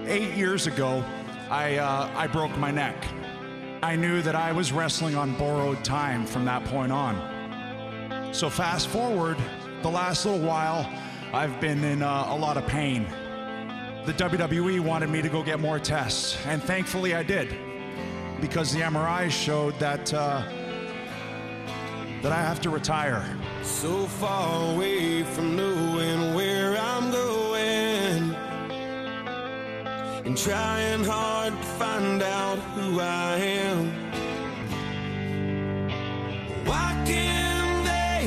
8 years ago, I broke my neck. I knew that I was wrestling on borrowed time from that point on. So fast forward, the last little while, I've been in a lot of pain. The WWE wanted me to go get more tests, and thankfully I did, because the MRIs showed that I have to retire. So far away from knowing where I'm going, and trying hard to find out who I am. Why can't they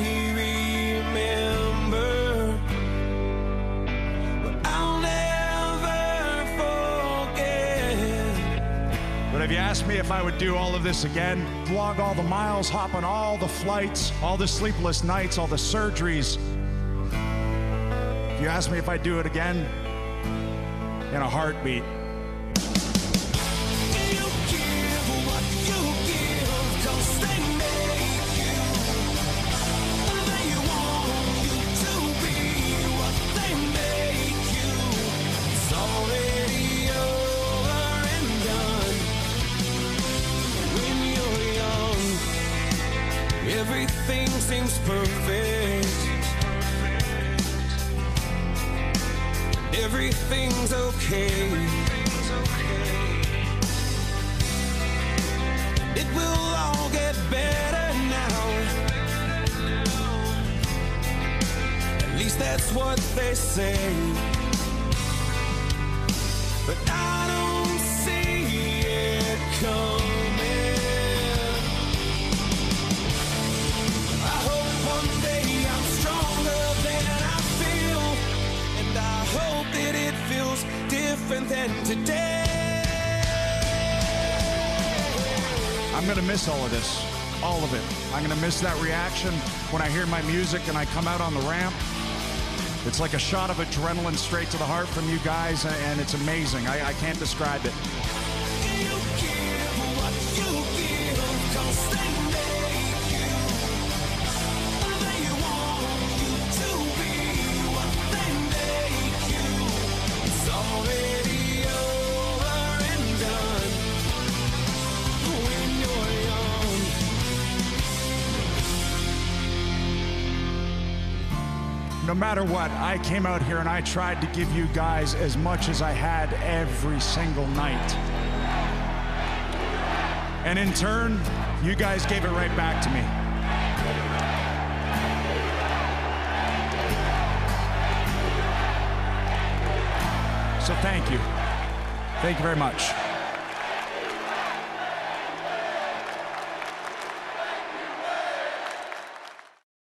remember what I'll never forget? But if you asked me if I would do all of this again, log all the miles, hop on all the flights, all the sleepless nights, all the surgeries, if you ask me if I'd do it again, in a heartbeat. You give what you give, 'cause they make you. They want you to be what they make you. It's already over and done. When you're young, everything seems perfect. Everything's okay. It will all get better now. At least that's what they say. But I don't see it coming. I hope one day I'm stronger than I feel, and I hope that it feels different than today. I'm gonna miss all of this, all of it. I'm gonna miss that reaction when I hear my music and I come out on the ramp. It's like a shot of adrenaline straight to the heart from you guys, and it's amazing. I can't describe it. You give what you give, 'cause they make you. They want you to be what they make you. It's already over and done. When you're young, No matter what, I came out here and I tried to give you guys as much as I had every single night. And in turn, you guys gave it right back to me. So thank you. Thank you very much.